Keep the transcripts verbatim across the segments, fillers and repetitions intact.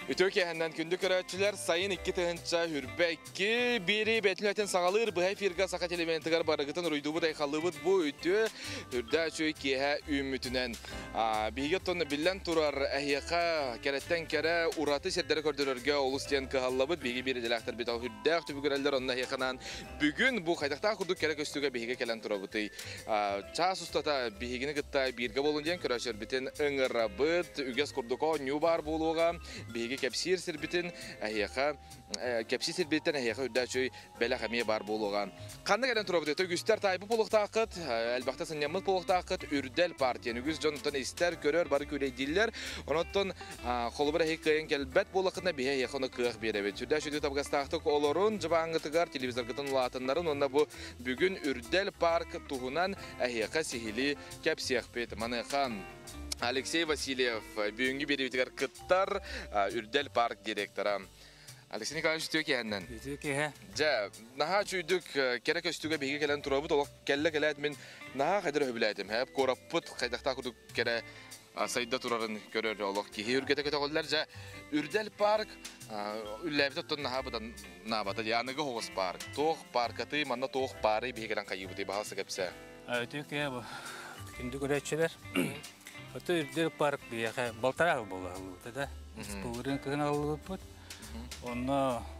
Ütök yəhəndən kündü körətçilər sayın iki təhınca hürbəkki biri betlöten sağalır. Bu firqa sakat elementigar barıqıtın ruyduğu da yıxalıbıd bu ütü hürdə çöy kiyəhə ümmütünən. Bihiget tonu bilən turar əhiyyəqa kərəttən kərə uratı serdері kördürürgə olustiyan kıhallıbıd. Bihi biri diləxtər bital hürdəq tübü görələr onun əhiyyəqanan. Bugün bu qaydaqta quduk kərə köstüge bihige kələn turabıtı. Çağ ustata bihigini qıtta birgə boluncan körəşər bitin ıngırabıd. Ügəs kurduqa nyu bar buluğa. Bihige kepsir sirbitin əhiyyəqa kepsir sirbitten əhiyyəqa hürdəq çöy bələ xəmiyə bar buluğa. Qandı gələn turabıtı. Tөгüstər taybu puluqta aqıt. Əlbəqtə sınyanmız puluqta aqıt. Ürdəl partiyan. Ügüz jonutdan ister görür barı küleydiler. Onottan kolubara hek kayın kelbet bolaqına bihe yaxını qıq berebet. Hürdəq çöydü tabqastaqtık olorun. Cıbağıtıqar televizor qıtın ulatınların. Onda bu bugün Ürdəl park tuğunan əhiyyəqa sihili kepsiyəqbet. Manıqan Алексей Васильев, бүгінгі беребетігер қыттар Үрдел парк директоры. Алексей Николаевич, түтігі кәйіннен? Түтігі кәйі. Жа, наға чүйдік керек өстігі бейге кәлін тұрабыд, олық кәлі кәлі әдімін наға қайдыр өбілі әдім. Әп қораппыд, қайдақта құдық кәрі сайда тұрарын көрер олық кейі үргеті көті қолдар. Жа, Үрдел парк үлләбіті тұн наға бұдан набаты, яныға хоғыз парк. Тоқ паркаты, манна тоқ пары бейге кәлін қайы бұды, бағалсы кәпсі. Түтігі кәйі бұл. Күнді көретшілер. Оты Үрдел парк бияқа балтарағы болу алуыды да. Бұлырын кығын алуыды бұд. Оны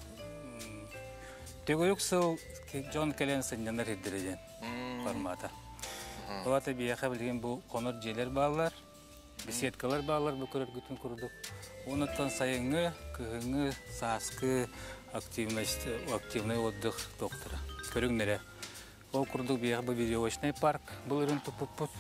төгірік сыл жон кәлен сынянар еддіреден формата. Олаты бияқа білген бұл қоныр желер бағылар, беседкалар бағылар бұл көрер күтін күрдік. Оныттан сайыңы, кығыңы, сасқы, активный отдық доқтыры. Көріңдері. Ол күрдік бияқа бұл видеоочный парк, бұлырын тұп-бұд.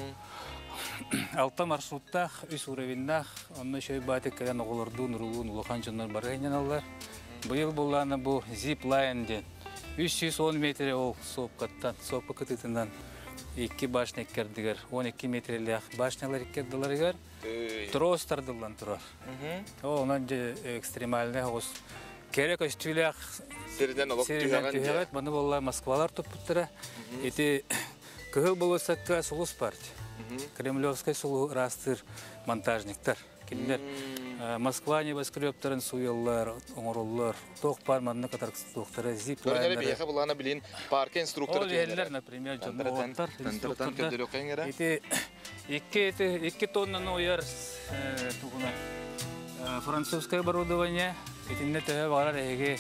Алта маршруттах, үс уровеннах, онны шөй батик кәлен оғылырдың ұрылуын ұлыған жонлар барғайнен алар. Бұйыл боланы бұл зип-лайн ден. үч жүз он метр ол соққаттан, соққы күтітінен екі башня кердігер, он екі метрлі башнялар керділерігер, тростардылан тұрар. Онан же экстремальный оғыз керек өстілі Серден олық түйәғат. Бұны болла Москвалар тұппыттыра. Еті күгіл болысаққа сұлыс партия. Кремлевский сулу растыр монтажниктар. Келдер Москва небоскрептарын суяллар, оңыруллар, тоқ парманны қатар тоқтары, зип-лайнары. Көрінері бейеқі бұланы білейін парка инструкторы кейіндер. Ол елілер, например, жонны оғаттар, инструктордар. Екі тоннаны ойар французское оборудование. Етінде тәе бағарар әйге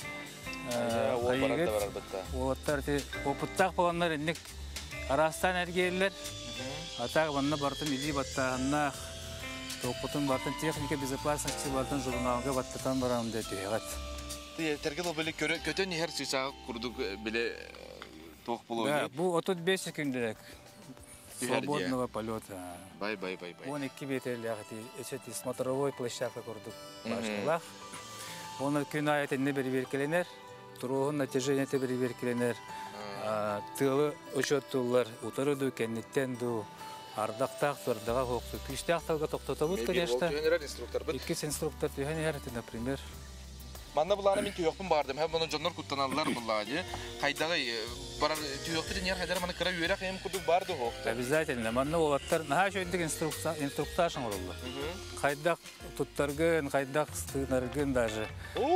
оғаттар. Опыттақ болғанлар әндік арастан әргейлер. Атақ банна бартын иди баттағаннақ, тоқпытын бартын техника безопасности бартын журналға баттатан барамын дәді еғат. Тәргел ол білі көтен ехер сүйсағы күрдік білі тоқ болу өйді? Бұл отыз бес секундерек свободного полета. Бай, бай, бай, бай. он екі метрлі ағыты, әсеті смотровой площадка күрдік башылақ. Оны күн айетіне бір беркеленер, тұрғын натежение бір беркеленер. Тылы учеттулар утарыду кеннеттен ду ардақтақ тұрдаға хоқты. Күштақ талға тоқтатабыд, конечно. Иккес инструктор түйен әрді, например. Манна бұланы мен түйоқпын бардым. Хәм бұны жонлар күттаналылар бұлады. Қайдағы түйоқты денер қайдар маны кіра үйерек әйім күдік барды хоқты. Обязательно. Манна олаттар наға жөндік инструктажын орылды. Қайдақ тұттарғын, қайдақ стығынарғын даже.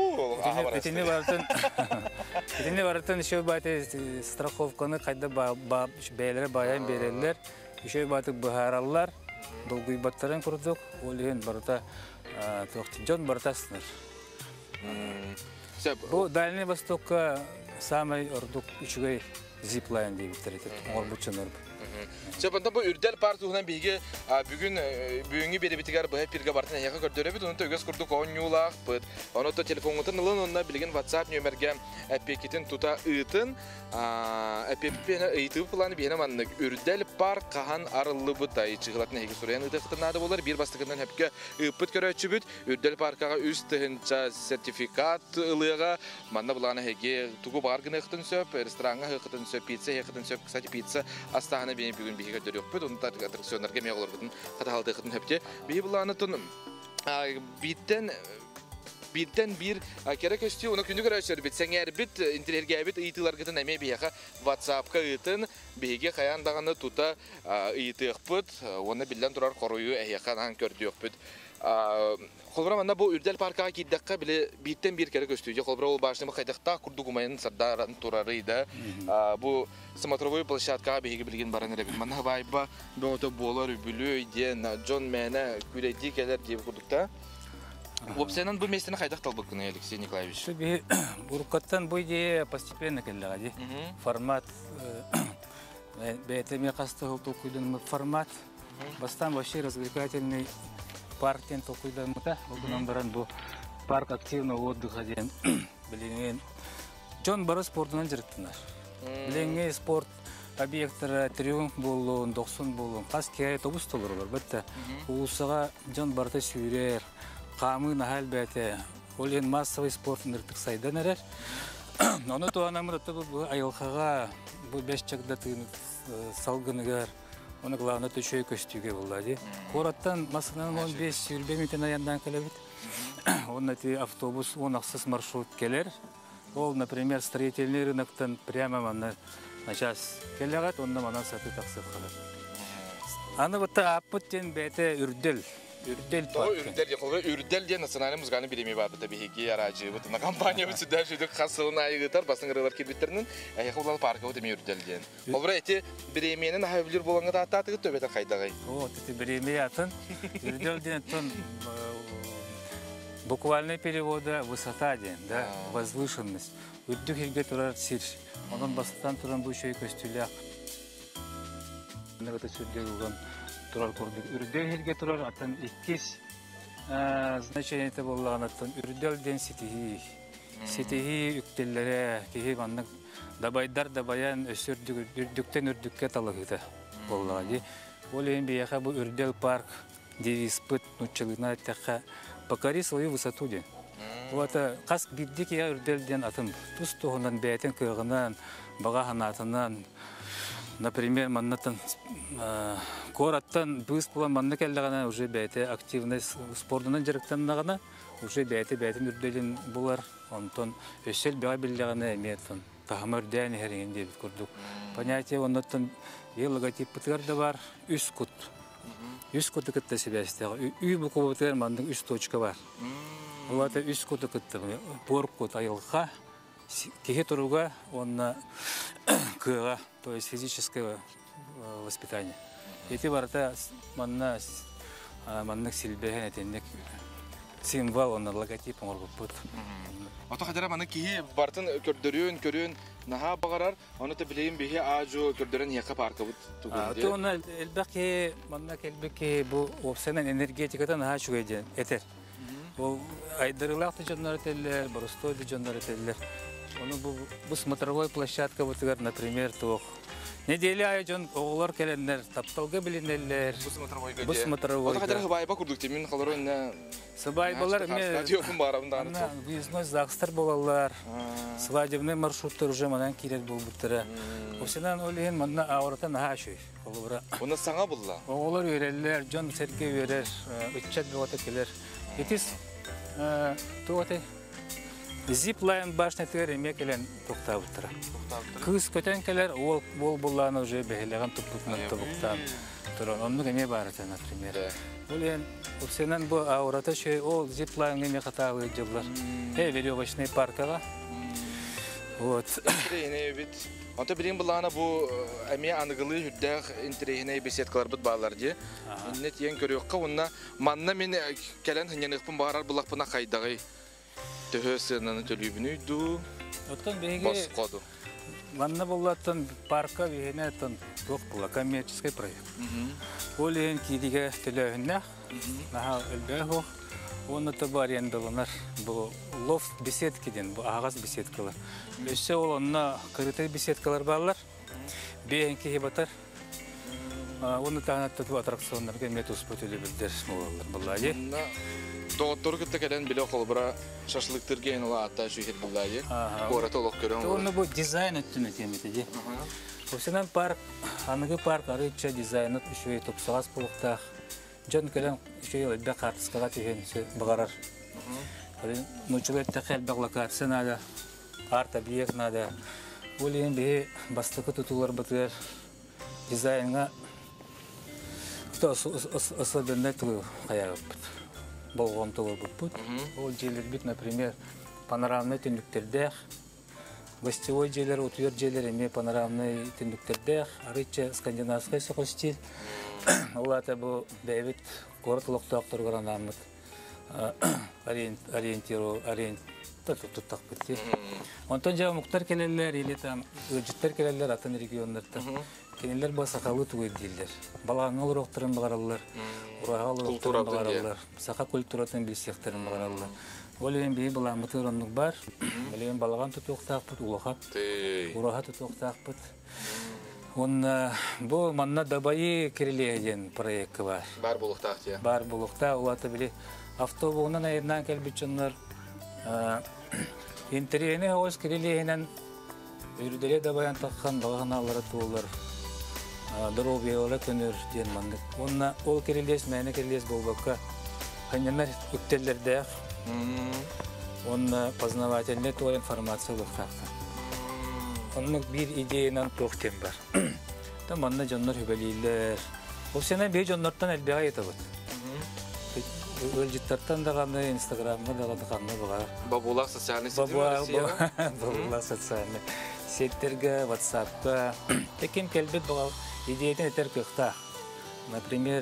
Етіне барытын еще бәті страховканы қайда бәйлері баян берелер. Еще бәті бұхаралар. Бұл ғйбаттарын күрдік. Ол ең барыта жон барыта сыныр. Бұл Дальний Востокқа самай ордық үшігей зип-лайн дейбіттер етеді. Оңыр бұтшын өрбі. Сөпанда бұл Үрдел парк туғынан бейге бүгін бүгінгі беребетігер бұға пирға бартын әйеға көрдері біт, оны төгес күрдік он юлақ бұд. Оны то телефон ұтын ұлын, онына білген WhatsApp нөмерге әпекетін тута ұйтын, әпеппені ұйты бұланы бейіне маннық. Үрдел парк қаған арылы бұд, айчығылатын әйге сұрайын ұйты қытынады болар. Bir бастықынан әпке ұйпыт көрәтші бүд. Үрдел паркаға үз тұхынша сертификат ұлыға, манна бұланы әйге тұғы барғын ұйқытын сөп, ресторанға ұйқытын сөп, пицца ұйқытын сөп, кстати, пицца астағаны бейін бүгін бейге көрдері өкпөд, оның аттракционларға меғ олар бұдың қатағалды ұйқытын өпте. Бейі бұланы тұн биттен биттен бір керек өсті, оны күнді көрәшер бит, сәңер бит, интерьерге бит, ұйтылар ғытын әме бейеға WhatsApp-қа ұйтын, бейге қаяндағаны тұта ұйты өкпөд, оны білден тұрар қоруы әйеқан аң көрді өкпөд. Холбра манна бу үрдел парка киддекка биле биттен бир кере көстүгө холбра ол башны кайдакта курдугумайын сардаран турарыйда. Бу смотровой площадка биги билген баран эле манна байба бото болор бүлү ден Джон Мэна күреди келер деп курдукта. Опсенан бу местени кайдак талбыкны Алексей Николаевич. Бу буркаттан бу идея постепенно келди. Формат бетеме кастыл толкуйдун формат. Бастан вообще развлекательный парк тен толкуйдан мыта. Огунан баран бу парк активного отдыха ден билген. Джон Бара спортунан жырыктынар. Билген спорт объекттары Триумф болуун, Доксон болуун, кас кээ автобус толурлар. Бетте улусага Джон Барта сүйрер, камын албете. Ол ен массовый спорт ныртык сайдан эрер. Оны туанамырда бу айылхага бу беш чакда салгыныгар. Оны главный төшөй көстүгө булды. Кораттан Москвадан он беш сүйрбе минуттан аяндан келебит. Он эти автобус, он аксыз маршрут келер. Ол, например, строительный рыноктан прямо на на час келегат, онда манан саты таксып калат. Аны бутта аппыттен бете үрдел. Үрдел парк. Үрдел якылы үрдел ден национальный музыканы билеми бар бутта биги арачы бутна компания бүтүдө жүдүк хасылына айгытар басың ырылар кирбиттеринин якылы паркы бутта үрдел ден. Ол бир эти биременин хавлер болгонга таататы төбөтө кайдагай. О, эти биреме атын үрдел ден тон буквальный перевода высота ден, да, возвышенность. Үрдүк хилге турар сир. Онан бастан туран бу шөй көстүлөк. Нагата сүрдөгөн турар көрдүк. Үрдел хилге турар атын иккис значение те болгон атын үрдел ден ситихи. Ситихи үктеллере кихи маннык дабайдар дабаян өсөрдүк үрдүктен үрдүккө талагыта болгон. Ол эми бияка бу үрдел парк девиспыт нуччылына такка покори свою высоту ден. Вот кас биддик я үрделден атын тус тоғынан бәйтен кыгынан бага ханатынан, например, маннатан кораттан быз булан манна келдегана уже бәйте активный спортунан жарыктаннагана уже бәйте бәйтен үрделен булар. Онтон өсел бага билдегана эметен тахамыр дән херген деп күрдүк. Понятие оннан ел логотиптер да бар, үс кут. Үс кут кытта себестеге. Үй бу кубутер мандын үс точка бар. Вот үс кут кытта порк кут айылга кеге туруга онна кыга, то есть физическое воспитание. Эти барта манна маннык силбеген этенник символ онна логотип оргупут. Ото хадара маны кии бартын көрдөрүн көрүн наха багарар, аны да билейин бихи ажу көрдөрүн яка парка бут тугунде. Ото оны элбеки манна келбеки бу опсенен энергетикадан наха чугайден этер. Ол айдырылакты жоннор теллер, боростойду жоннор теллер. Оны бу бу смотровой площадка бутыгар, например, тох. Неделе ай жон оголор келендер, тапталга билинелер. Бу смотровой гыде. Бу смотровой. Ото хадара хыбайба курдук темин калоройна. Сыбайбалар мен стадионун барабында аны. Выездной загстар болалар. Свадебный маршруттар уже манан кирет болбуттара. Осенан олен манна аурата нахашый. Олора. Уна саңа булла. Оголор өрелер, жон серке өрер, үччат болот келер. Этис тоте зиплайн башня тереме келен токтабыттара. Кыз көтен келер ол бол булланы уже бехелеган тупутнан тобуктан. Туран онну кеме барата, например. Олен Оксенан бу аурата шей ол зиплайн неме катагы жыллар. Э веревочный паркага. Вот. Интерейне бит. Онта билин булана бу эме аныгылы хүддәк интерейне беседкалар бит балар ди. Иннет ен көрөккө унна манна мен келен хыняныкпын барар булакпына кайдагы. Төһөсөнөн төлүбүнү ду. Оттон беге Баскоду. манна буллаттан парка венетон ток була коммерческий проект. Олен кидиге төлөһүннәх. Наха элбехо. Оны табар ендалынар. Бу лофт беседкиден, бу агас беседкалар. Өсө ол онна кырытай беседкалар баллар. Бейенки хебатар. Оны таанаттатып аттракциондарга метус бүтүлү билдер болалар. Буллайы. Доктор кытта келен биле холбура шашлыктыр ген ала ата шухет буллайы. Кора толок көрөн. Оны бу дизайн өттүнө теметеди. Осенан парк, аныгы парк арыча дизайнат үшөй топсагас булуктак. Жон келен үшөй элбе картыскага теген багарар. Нучулет тахел баглакарсы нада. Арт объект нада. Олен бе бастыкы тутулар бытыр. Дизайнга то особенно тулу каягып. болгон толор буппут. Ол жерлер бит, например, панорамный түндүктөрдө, гостевой жерлер, утуер жерлер эме панорамный түндүктөрдө, арыча скандинавский сокол стиль. Олата бу бэбит город локтоктор гранамыт. Ориентиру, ориент туттак битти. Онтон жа муктар келелер или там ыжыттар келелер атын региондарда. Кенелер басакалы тугуй дилдер. Балаңыл урактарын багаралар. Урагал урактарын багаралар. Сака культуратын билсектерин багаралар. Олен бей баламытыр оннук бар. Олен балаган тутуктакпыт, улахат. Урагат тутуктакпыт. Он бу манна дабайы кирилеген проект бар. Бар булуктак тия. Бар булукта улаты били автобуунан айырнан келбичоннор интерьене оз кирилегенен үрделе дабаян таккан баганалары туулар. Дробиола көнөр ден мандык. Онна ол кирилес мәне кирилес болбакка ханнар үттеллерде. Онна познавательный то информация лыктакта. Онның бир идеянан тоқтен бар. Там манна жоннор хөбелейлер. Ол сенен бей жоннорттан әлбеға етабыд. Өлжіттарттан дағаны, инстаграмға дағаны қанны бұға. Бабулақ социальный сеттерге? Бабулақ социальный сеттерге, ватсапқа. Текем кәлбет бұға идеядан етер көқта. Например,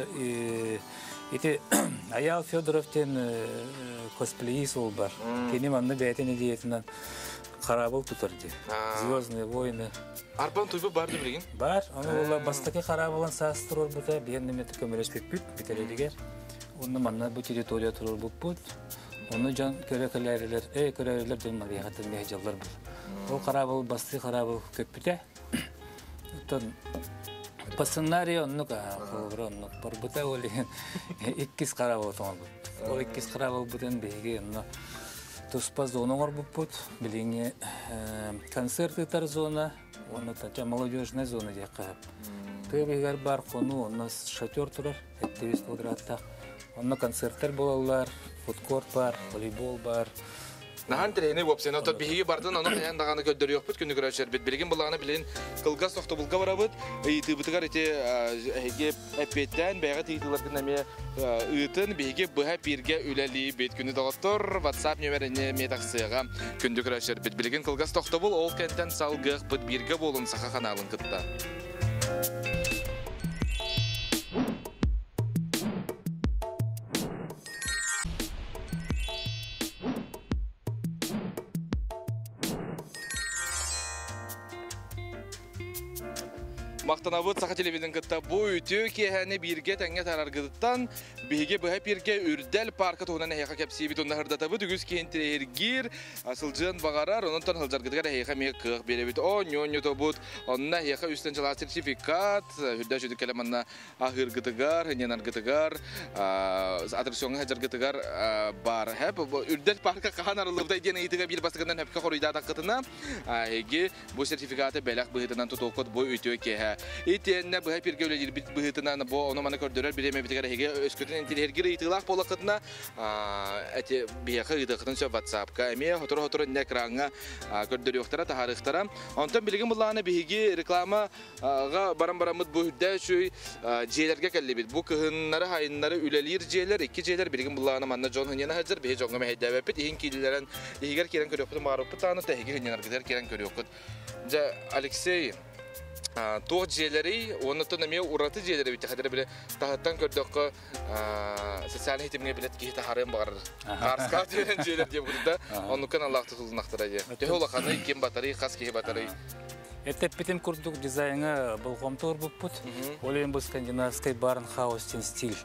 Аял Федоровтен косплеис ол бар. Кені манны бәйтен идеятынан Харабыл тутырды. Звездные войны. Арбан туйбы барды билген? Бар. Аны бастаки Харабылын састырыр бута, бенне метр көмөлөспек бүт, бителелигер. Оны манна бу территория турur буппут. Оны жан көрөкөлөрлөр, эй көрөрлөр дөнмөр ягатын мехжаллар бу. Ол Харабыл басты Харабыл көппүтө. Тон по сценарию оннук агыроннук барбута олеген иккис Харабыл тоңор бут. Ол иккис Харабыл бутен беге онно Туспа зона горбупут, билинге концерты тар зона, оны та молодежная зона дияқап. Төбегер бар кону, у нас шатер турар, ettebis квадратта. Онна концерттер болалар, фудкорт бар, волейбол бар. Нахан трени вопсен, отот биһиги бардын, аны хаян даганы көддөр yok бит, күнү көрөчөр бит. Билген булаганы билен кылгас тохтобулга барабыт. Ыйтыбытыгар эти эге эпеттен бага тыйтылардан эме ыйтын биһиги быха пирге үлели бит. Күнү доктор WhatsApp номерине метаксыга күндү көрөчөр бит. Билген кылгас тохтобул ол кенттен салгык бит бирге болун саха каналын кытта. Мактанабыт саха телевизион кытта бу үтү кехани бирге теңге тараргыттан биге быха бирге үрдел паркы тугунан хейха кепсибит онда хырдатабы дүгүс кентиргир асылжын багарар онтон хылжаргыдыгар хейха мек кык беребит о ньоньо тобут онна хейха үстен жала сертификат үрдө жүдү келеманна ахыргыдыгар хененаргыдыгар аттракционга хажаргыдыгар бар хеп үрдел паркы каханарылыбда ден итиге бир басыгынан хепке корuyda такытына хеги бу сертификаты белак быгытынан тутокот бу үтү кеха итенне бу хепиргөлөр бит быгытынан бу ону мана көрдөрөр биреме битигер хеге өскөтөн интерьергер итылак болакытына эти бияка ыдыкытын сө WhatsApp-ка эме хотор-хотор экранга көрдөр yoktara тарыхтара онтон билген буланы биги рекламага барам-барамыт бу хүддө чүй жээлерге келлебит бу кыһыннары хайыннары үлелир жээлер эки жээлер билген буланы манна жон хынена хазыр бии жонго мехедебет ин килдерен егер керен көрөкөт барып таны теге хыненар гидер керен көрөкөт жа Алексей Тоқ желері, оны тұнымен ұраты желері бітті қадыры білі тағыттан көрдіққа социальный хетімге білет кейті харым бағар. Қарысқа деген желер деп бұдыда, оныққан Аллахты тұлын ақтыра де. Төхе олақаны кен батары, қас кейі батары. Әттеп бітім күрдік дизайны бұл қомтуыр бұп бұд. Олейін бұл скандинавский барнхаустен стиль.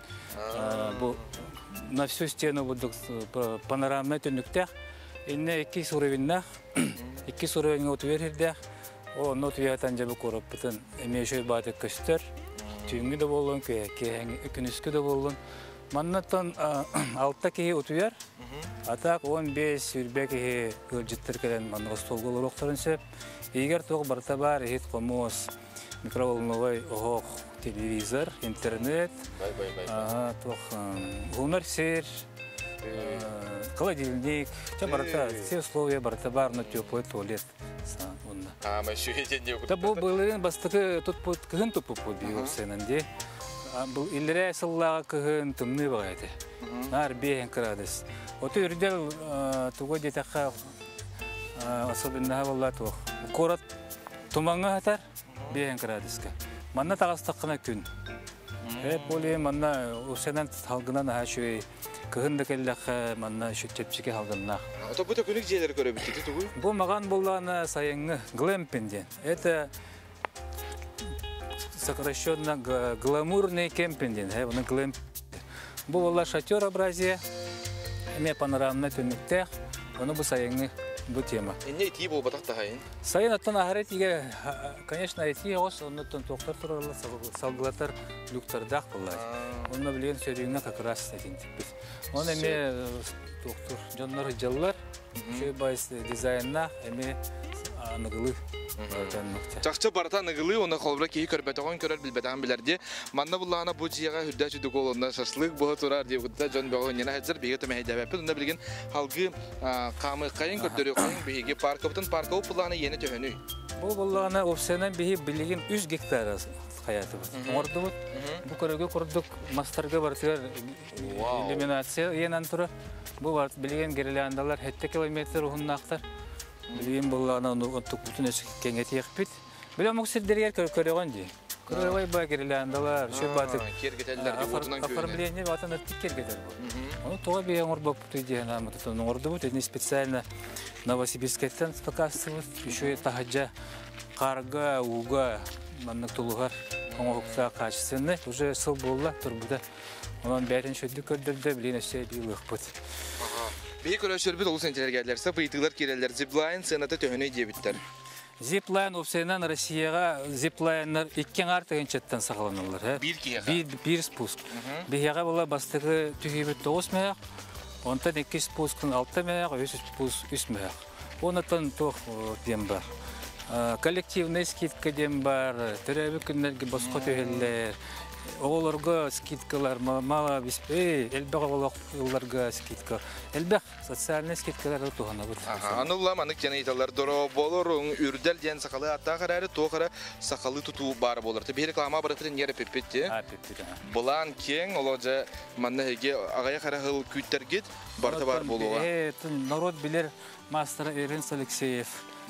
На всю стену бұдық панорамный түніктәқ. Инне екі суровиннақ, екі суровинға өтувердіқ. О, нот виятан жабы көріп бұтын әмешөй баты көстер, түйінгі де болуын, күніскі де болуын. Маннаттан алтта кейі ұтуяр, атақ он бес үрбе кейі өлжіттір келен манығы столғылыр оқтарын сөп. Егер тоқ барта бар, ет қомос, микроволновой оғық, телевизор, интернет, ғунар сер, холодильник, все условия барта бар, но теплый туалет. А, мы еще едем не Да, был был бастыгы тут под кыгын тупу под биосененде. бұл иллере сыллаға кыгын тымны бағайды. Нар бейін кырадыз. Оты үрдел туға детаққа особеннаға болла туық. Корат тумаңға хатар бейін кырадызға. Манна тағастаққына күн. Әп оле манна ұсенен халғынан аға шөй кыгын да кәлләққа манна шөттепчеке халғыннақ. Ота бұта күнік жейлер көрі біттеді туғы? Бұл маған болланы сайыңы глэмпинден. Это сокращенно гламурный кемпингден. Бұны глэмп. Бұл олар шатеробразия. Әме панорамна түніктәқ. Оны бұл сайыңы бұл тема. Әне етейі бұл батақ тағайын? Сайын аттан ағарет еге, конечно, етейі ғос, оны тоқтар тұрарлы салғылатар люктардақ бұлай. Оны білген сөйлігіне как раз әтен тіппіз. Оны әме тоқтар жонлары жылылар, шөй байыз дизайнна әме анығылы. Чақчы барата нығылы, оны қолбыра кейі көрбәтіғын көрер білбәтіғын білерде. Манна бұлағына бұл жиға хүрдә жүдік олығына шашлық бұғы тұрар деп құдда жон бәғын ена әтзір бейге төмәй дәбәппіз. Онда білген халғы қамы қайын көрдері қайын бейге парқы бұтын парқы оп бұлағына ені төхіні. Бұл бұлағына опсайынан бейге білген үз гектар қаяты бұд. Орды бұд. Бұл көріге құрдық мастарға бартығар иллюминация енен тұры. Бұл білген керелі хетті километр ұғыннақтар. Білген болғана ұнтық бұтын өсі кәңеті еқпет. Білген мұқсердергер көріған де. Көріғай ба керелі андалар, шөп батып. Кергетелілерге отынан күйіне. Оформление батын әртік кергетер бұл. Оны тоға бейен ұрбап бұты дейін амытын ұрды бұд. Әне специально Новосибирскеттен спақасы бұд. Еще тахаджа қарға, уға, маннық тұлығар, оңықта қачысыны. Уже сыл болла тұр бұда. Онан бәрін шөді көрдірді, білген өсе бейлық бұд. Бей көрәшірбіт олы сәнчелер кәділерсі, бұйтығылар керелер зиплайн сенаты төхіні дебіттер. Зиплайн опсайынан Россияға зиплайнар иккен артығын чәттен сақаланылар. Бір кейеға? Бір спуск. Бейеға бола бастығы түйгебет тоғыз мәяқ, онтан екі спускын алты мәяқ, үс мәяқ. Онытын тоқ дем бар. Коллективный скидка дем бар, түрәбі күнлерге босқа түйелер. Оғыларға скидкалар, мала беспей, әлбәға оларға скидка. Әлбәқ социальный скидкалар тұғана бұд. Аны ұлам, анық жаны еталар дұры болыр, үрдәл ден сақалы атта қарары, тоқары сақалы тұту бары болыр. Бері қалама барықтырын ері пеппетте. Бұлан кен, олажа манна әге ағая қарағыл күттер кет, барты бар болуға. Народ білер мастер Эренс Алексеев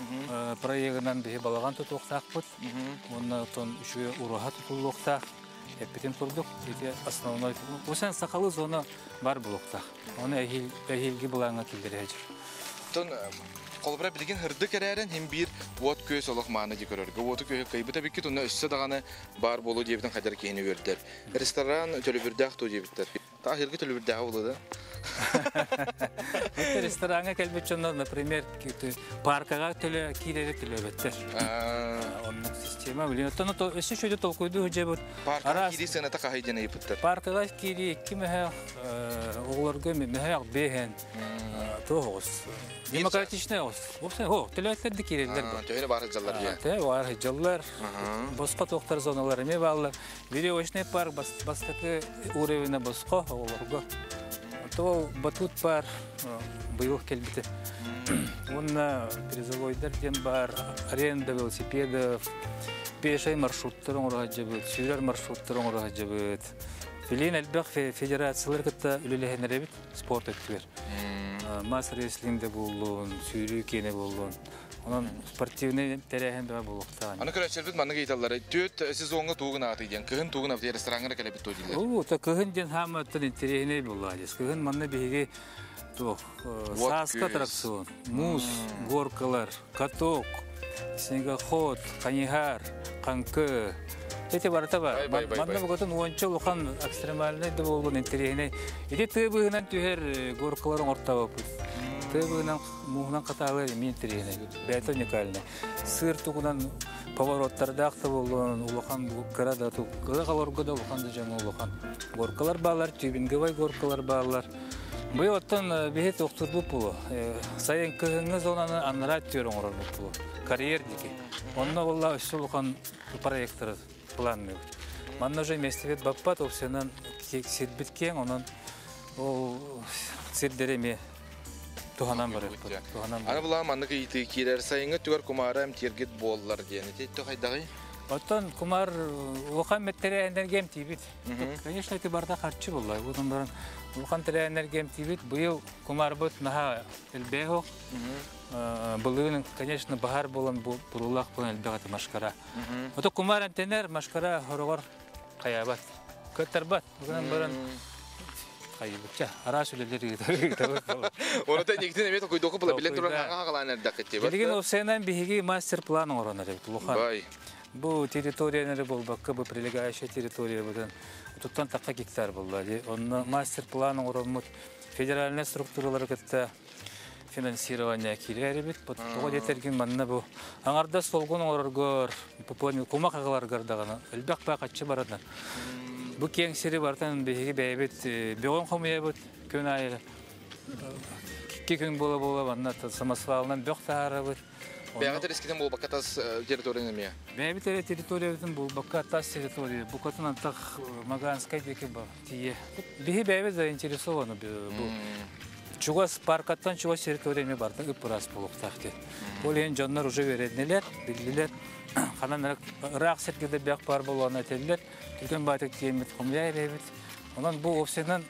проегінен бейі балаған тұтуқтақ бұд. Оны үші ұраға тұтулуқтақ. Эппетен турдук, эти основной. Осен сақалы зона бар булуқтақ. Оны әйелге бұлаңа келдері әжір. Тон қолбыра білген хырды кәрәрін хем бір от көз олық маңы де көрерге. Оты көй қайбыта бекет, оны үсі дағаны бар болу дебітін қадар кейіні өрдер. Ресторан төлі бірдәқ ту дебіттер. Тағырғы төлі бірдәқ олы да. Ресторанға кәлбет жоны, например, паркаға төлі кейдері төлі өбеттер. Оның система білген. Оттан өсі шөйді толқойды өже бұд. Паркаға кейді сенаты қағайден айыпыттыр. Паркаға кейді екі мәхәқ, оғыларға мәхәқ бейхен, тоғыз. Демократичный оғыз. О, төлі әтлерді кейдерлер бұл. Төхіне бар хыджалар е. Төхіне бар хыджалар. Босқа тоқтар зоналары ме бағылар. Веревочный парк бастықы уровені босқа оғыларға. То батут бар, боевых кельбиты. Онна призовойдар дем бар, аренда велосипедов, пешай маршруттарын ұрағаджабыд, сүйрер маршруттарын ұрағаджабыд. Филин әлбәқ федерациялар кітті үлілігенер әбіт спорт өттігер. Мас рейслинде болуын, сүйрі кені болуын. Onun sportivni terehen de bulukta. Ana kadar şerbet manı giytalları. Tüt sezonga tuğun atı diyen. Kıhın tuğun atı restorana kadar bit toydiler. Oo, ta kıhın den hamı tın terehine bulacağız. Kıhın manı bihge to saska atraksiyon, muz, горкалар, каток, снегоход, канихар, канкы. Эти барата бар. Манна бugатын ойынчы лухан экстремальный de болуын терehine. Эти тыбыгынан түһер горкаларын ортаға бут. Тыбыгынан мугынан каталар мен терehine. Бәйті уникальный. Сыр тугунан повороттардақ та болуын, улахан кырада тук. Каларга да улахан да жаңа улахан. Горкалар балар, тюбинге бай горкалар балар. Бый оттан бехет оқтырды бұлы. Сайын кығыңыз онаны анырат түрін ұрар бұлы. Карьер деке. Онына олла өсі ұлған проекттары планны. Манна жай местевет баппат, опсенан сербет кен, онан ол сердереме туғанан бар. Аны бұла манны кейті кейлер сайыңы түгер күмарам тергет болылар дейіні. Тетті қайдағай? Оттон кумар улахан меттере энергиям тибит. Конечно, это барда харчы булла. Бутун баран улахан тере энергиям тибит. Быйыл кумар бут наха элбехо. Былыгын, конечно, бахар болан булулах болан элбехаты машкара. Ото кумар антенер машкара хорогор каябат. Көттербат. Бутун баран кайбыча. Араш үлелери. Ората никтен эмет койдоку була билет туран ага калан эрдак кетти. Деген овсенен биһиги мастер план оронар улахан. Бай. Бу территорияны болбакка, бу прилегающая территория будан. Туттан такка гектар булды. Онна мастер планы оромут федеральный структуралар кетте финансирование кирербит. Потого детерген манна бу. Аңарда солгон ороргор, попон кумакагалар гардагана. Элбак бакачы барадан. Бу кеңсери бартан биһиги бейбит бегон хомуябыт көнай кикин бола бола манна самосвалнан бектарыбыт. Бәгәт рискетен бул бакатас территорияны мия. Бәбит территориятын бул бакатас территория. Бу катынан так Маганская деке бар. Тие. Биһи бәбит заинтересованы бу. Чугас паркаттан чугас территорияме барды ыпырас булуктакты. Бул ен жаннар уже береднелер, биллилер. Ханан рак сеткеде бәк бар булган әтелләр. Түгән батык темит хомлай бәбит. Онан бу офсеннан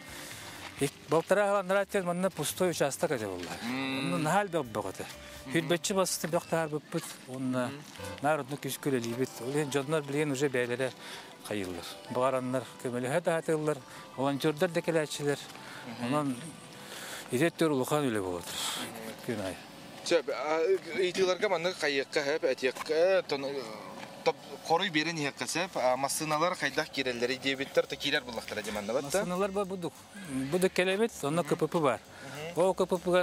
Балтара нратер манна пустой участок это булла. Он нахал бәк бәгәте. Хилбетчи басты бәктар бит. Он народны күскөле либит. Олен жаннар билген уже бәйләре кайыллар. Багараннар көмеле хәтә хәтәлләр, волонтерлар да келәчләр. Онан идеттер улхан үле булыр. Күнай. Чөп, итиләргә манны кайыкка һәп әтеккә топ корый берен яккасып, машиналар кайдак кирелләре дебиттер текиләр буллактыра димәнне батта. Машиналар бар будук. Будук келебет, онна КПП бар. О КППга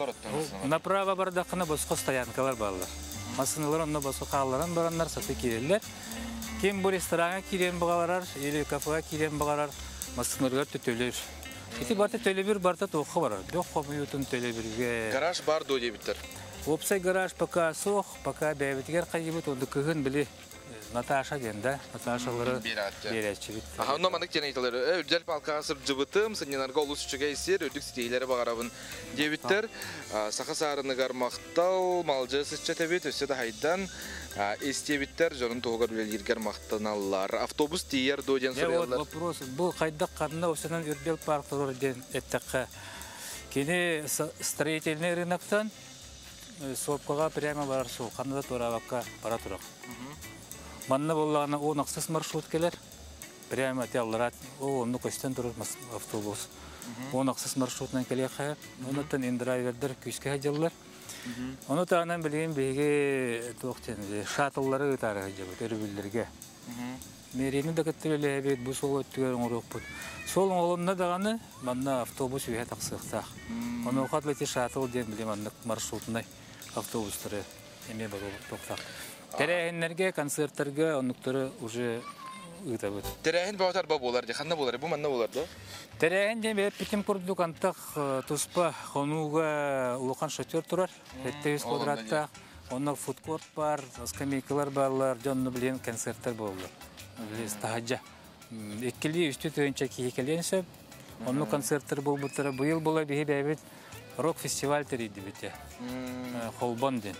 направо бардакына боско стоянкалар баллар. Машиналар онна боско калларан бараннар саты кирелләр. Кем бу ресторанга кирен бугалар, или кафега кирен бугалар, машиналарга төтөлөр. Ити барта төлөбүр барта тоқы бар. Бек комютун төлөбүргө. Гараж бар до дебиттер. Опсай гараж пока сох, пока бәбитгер кайбыт онды кыгын били Наташа денда, Наташалары берәчибит. Аха, онда мандык жана айталар. Үрдел палкасыр жыбытым, сыннарга улус чыга исер, үрдүк стейлери багарабын дебиттер. Саха сарыны гармактал, малжысы чатебит, өсө да хайдан эстебиттер жонун тогор билергер мактаналлар. Автобус тиер до ден суралар. Вот вопрос. Бу кайдак кадна осынан үрдел парктор ден эттекка. Кене строительный рыноктан сопкага прямо бар су, канда турабакка бара турак. Манна боллагана он аксыз маршрут келер. Прямо телларат, о, ну көстен турur автобус. он аксыз маршрутнан келе хаяп, онуттан индрайвердер күскә хаҗаллар. Оны тагынан билген беге токтен шаттлары ытары хаҗабы төрбүлләргә. Мерени дә көттеле бит бу сол өттүгәр урыкпыт. Сол олонна даганы манна автобус үе таксыкта. Оны хатлы шаттл ден билем манна маршрутнай автобустары эме бар токтак. Терәһеннәргә, концерттерге онуктары уже ытабыт. Терәһен баатар ба булар, ханна булар, бу манна булар да. Терәһен дә битем курдук антак туспа хонуга улукан шатер турар. Хәтта йөз квадратта. Онда фудкорт бар, скамейкалар барлар, җанны белән концерттер булды. Стаҗа. Иккели үстү төнчә киекеленсә, онны концерттер булбытыр. Бу ел була бихи бәбит рок фестиваль тириде бите. Холбон ден.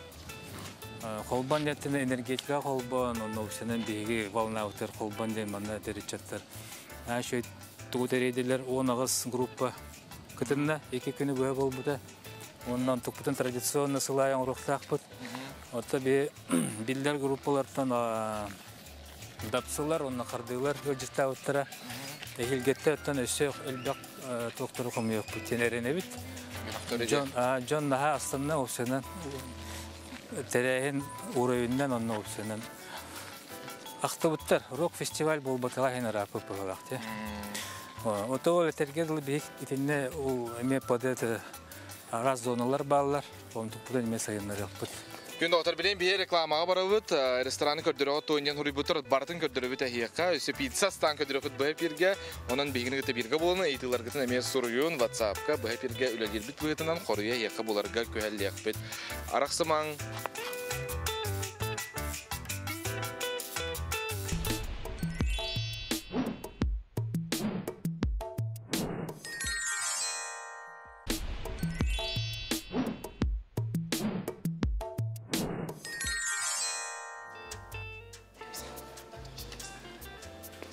Холбон ден энергетика холбон, онны усенен биги волнаутер холбон ден манна теричаттар. Ашы тугутеределер он агыс группа кытынна эки күнү бөө болбута. Ондан тукпутун традиционный сылайын рухтакпыт. Отта бе биллер группалардан дапсылар, онна кардылар өжүстә уттара. Эхилгетте оттан өсө элбак доктор комук путенерене бит. Жон а жон наха астында осенен терәһен уровеннән онны осенен. Актыбыттар рок фестиваль болбатыга хенера популярлыкты. Ото ол тергедил бик итинне ул эме подет раз зоналар баллар, он тупудан эме сайыннар yapıt. Gün doktор билен бие рекламага барабыт, рестораны көрдөрөт тойнен хурибутыр, бартын көрдөрөбүт ахиякка, өсө пицца стан көрдөрөт бэпирге, онун бигине гыты бирге болуну эйтиларгытын эме суруюн WhatsApp-ка бэпирге үлөгирбит быгытынан коруя якка буларга көһәлләкбит. Араксымаң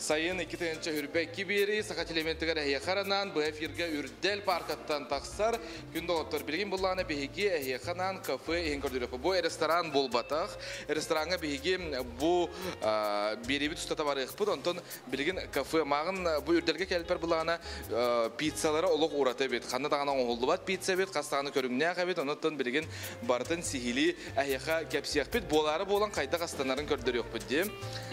сайын iki тыгынча хүрбек кибири сахат элементтер әйе харанан бу эфирге үрдел паркаттан таксар күн доктор билгин булланы биги әйе ханан кафе ин көрдүрөп бу ресторан булбатак ресторанга биги бу беребит устата бар ыхпыт онтон билгин кафе магын бу үрделге келипер булланы пиццалары олук урата бит ханна тагана оңолдубат пицца бит кастаганы көрүнгнэ кабит онтон билгин бартын сихили әйеха кепсиях бит болары болан кайда кастанарын көрдүрөп бит ди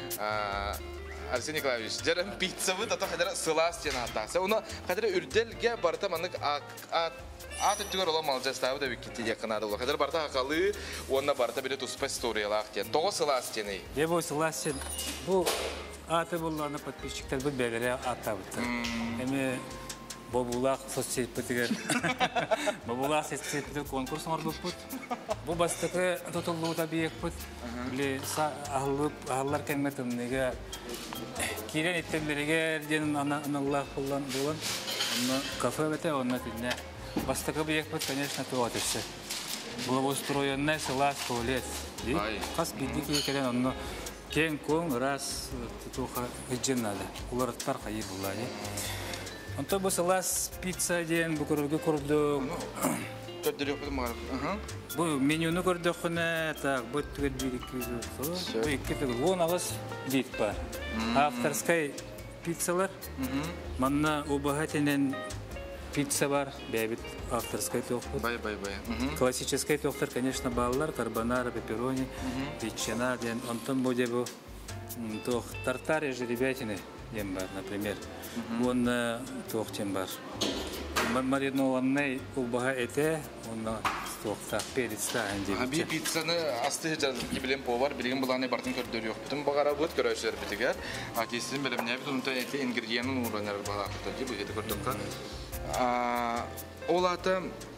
Арсений Николаевич, жарым пицца вы, тато хадара сылас тена атасы. Уна хадара үрделге барта манык ат өттігер ола малжастабы да бекетті якынады ола. Хадара барта хақалы, онна барта біре туспа историялақ тен. Тоғы сылас тені. Е бұл сылас тен. Бұл аты болғаны подписчиктер бұл бәгірі аттабыты. Әме Бобулақ соцсет бітігер. Бобулақ соцсет бітігер конкурсын ордық бұд. Бұл бастықы тұтылуы табиек бұд. Біле ағылар кәңметімнеге Кирен иттемлерге денин аналлах болан болан, оны кафе бете, оны тінне. Бастықы бейек бұд, конечно, туат өсі. Благоустроенный сылас туалет. Қас бейдік екелен, оны кен көң, раз, тұтуға үджен нады. Оларыттар қайыр бұлады. Онто бұл сылас пицца ден, бұл көрірге көрдік. Көрдірек бұд мағарып. Бұл менюны көрдік құны, бұл түгел бейдік көзі. Бұл екі түгел, он ағыз дейт бар. Авторскай пиццалар. Манна обогатенен пицца бар, бәбит авторскай тоқтар. Бай, бай, бай. Классический тоқтар, конечно, баллар, карбонара, пепперони, ветчина, ден. Онтон буде бұл тартар жеребятины, ден бар, например. Он тоқтен бар. Маринованный обога эте, он тоқтар, перец тағын деп. Аби пиццаны асты жазып кебілен повар, білген бұланы бартын көрдері жоқ. Бүтін бағара бұд көрәшілер бітігер. Акесін білім не бит, онтан әте ингредиенін ұранар баға құтыр деп, бұйеті көрдіққа. Ол аты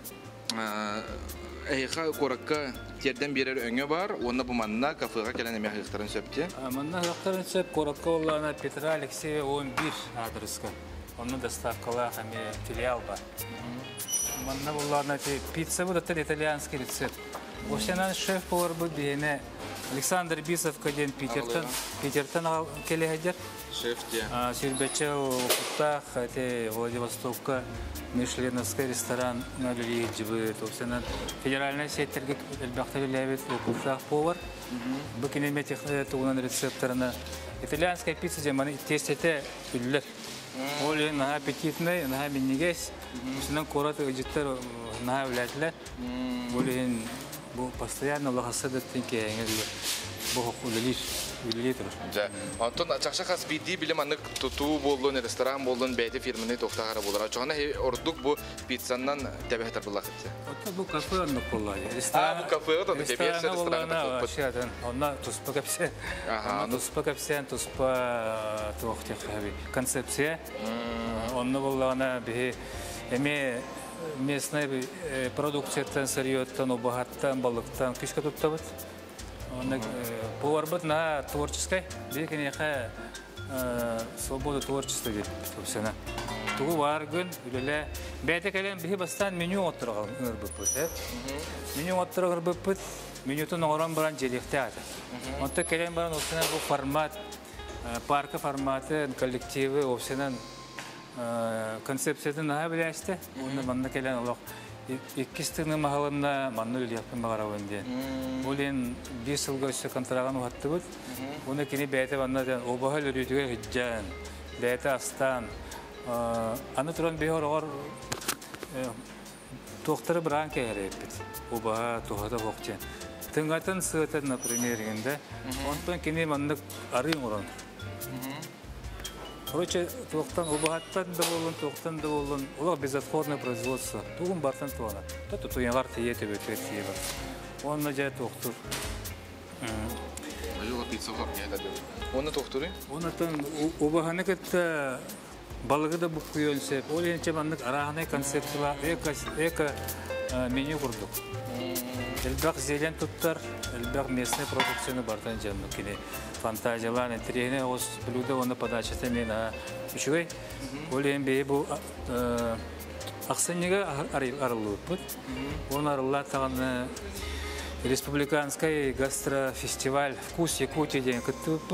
әйіға қораққа терден берер өңі бар, оны бұл манна кафеға келен әмек ұйықтарын сөпте. Манна ұйықтарын сөп, қораққа олағына Петра Алексея он бір адресқа. Оны доставкала әме филиал бар. Манна олағына пицца бұл әттір итальянский рецепт. Осянан шеф-повар бұл бейіне Александр Бисовка ден Питертан. Питертан келегедер. Шефте. Сюрбече опыттақ, әте Владивостокка Мишленовский ресторан нөлі жібі. Осянан федеральный сеттерге әлбәқті біләбет опыттақ повар. Бұл кенеме туғынан рецепторына итальянская пицца деманы тестете үлілер. Ол ең наға аппетитный, наға меннегес. Осынан қораты үжіттер наға үләтілер. Ол ең постоянно лағасыдыттың кейіңіз бұл үлілер. Антон, чақша қас бейді білім анық тұту болуын, ресторан болуын бәйті фирміні тоқтағары болуыр. Чоғана ордық бұл пиццаннан тәбәхетар бұл лақытты. Бұл кафе анық болуы. Бұл кафе одан тәбәхетар рестораны болуына. Онна тұспа кәпсе. Тұспа кәпсен, тұспа тоқтық концепция. Онна болуына бейі әме местный продукцияттан, сырьеттан, обағаттан, балықтан күшкі тұттабыд. Повар быт на творческой, бекене ха свобода творчества деп топсена. Тугу бар күн үлеле бәйте кәлем бихи бастан меню оттырған ырбып быт. Меню оттырған ырбып быт, менютын оңыран баран желекте аты. Онта кәлем баран осына бұл формат, парка форматы, коллективы, осынан концепциядан наға біләсті. Оны манна кәлем олық. Иккистігінің мағалында манны үлияқпен бағарауын ден. Ол ең бес жылға өсі контраған ұғатты бұд. Оны кені бәйті баннадан обағал үрітіге ғыджан, бәйті астан. Аны тұран бей орағар тоқтары біран кәйірі еппет. Обаға тоғада қоқтен. Тыңғатын сығытын, например, егінде. Онтан кені манны арың ұран. Короче, тоқтан обағаттан да болын, тоқтан да болын, олар безотходное производство. Туғын бартан туғана. Тәтті туғанғар тиеті бөтер тие бар. Онына жай тоқтыр. Аюға пицца қап келеді. Оны тоқтыры? Онытын обағаны кітті балығы да бұқ күйөнсеп. Ол енче бандық арағынай концептіла эко меню құрдық. Әлбәқ зелен тұттар, әлбәқ местный продукцияны бартан жанны кені. Фантазиялан, интерьеріне оз блюда, оны подачаты мен үшігай. Ол ең бейі бұл ақсаннеге арылы бұд. Оны арылла тағаны республиканский гастрофестиваль «Вкус Якутии» ден күтті бұд.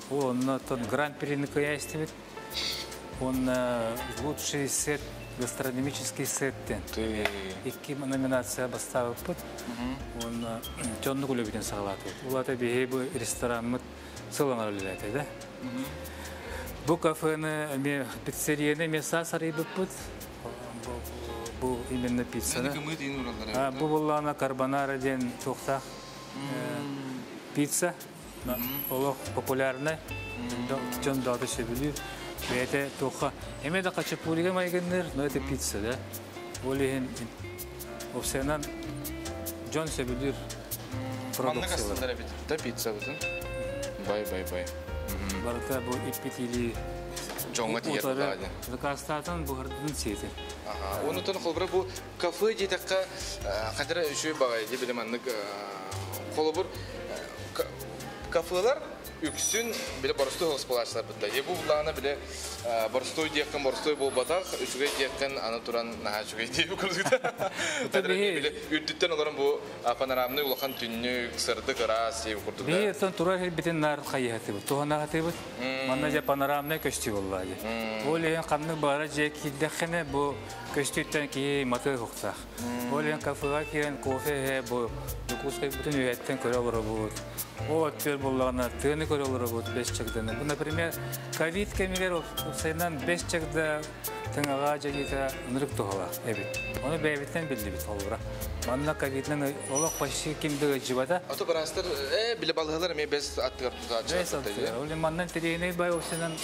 Он тот гран-при каястивит. Он лучший сет, гастрономический сет. Ты. Икки номинация поставил пут. Он тённу любит салат. Улата бихейбы ресторан сылаңар үлеләте, да? Бу кафені, пиццерияны меса сарайбы пут. Бу именно пицца, да? Бу буллана карбонара ден тоқтақ пицца. Олық популярны. Жон дады сөбілі. Это тоха. Эмеда качапурига майгеннер, но это пицца, да? Олеген овсенан Джон сөбілір продукциялар. Да пицца бұтын? Бай, бай, бай. Барыта бұл иппетили жоңға тиер бұлады. Лекастатын бұғырдың сеті. Оны тұн қолбыры бұл кафе дейтаққа қадыра үші бағай де білем аннық қолыбыр кафелар үксін біле барыстой ғоспалашылар бұдда. Ебу бұлағына біле барыстой дейқін, барыстой бол батақ, үшіге дейқін аны тұран наға үшіге дейбі күрізгіді. Үрдіттен оларын бұл панорамны ұлақан түнні сырды қырас ебі күрді. Бей ертен тұра бітін нар қайығы бұд. Туғана қаты бұд. Манна же панорамны көсті болады. Ол ең қамны бары же кеддіқіне бұл көстіттен кей маты құқтақ. Ол ең кафеға керен кофе бұл дүкусқай бүтін үйеттен көрі олары бұд. О, өттер болғана тыны көрі олары бұд бес чагданы. Бұл, например, ковид кемелер сайынан бес чагда тыңаға жагита нұрық тұғала. Оны бәйбеттен білді біт олыра. Манна ковиднің олық паши кемдігі жібада. Аты барастыр, білі балғалар мен бәс аттығар тұға жағы. Олы маннан тірейіне бай осынан